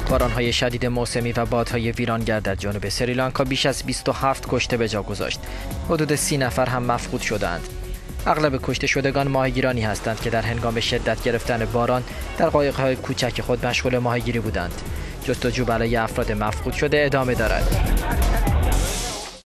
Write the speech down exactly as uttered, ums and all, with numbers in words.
باران‌های شدید موسمی و بادهای ویرانگر در جنوب سریلانکا بیش از بیست و هفت کشته به جا گذاشت. حدود سی نفر هم مفقود شدند. اغلب کشته شدگان ماهیگیرانی هستند که در هنگام شدت گرفتن باران در قایق‌های کوچک خود مشغول ماهیگیری بودند. جستجو برای افراد مفقود شده ادامه دارد.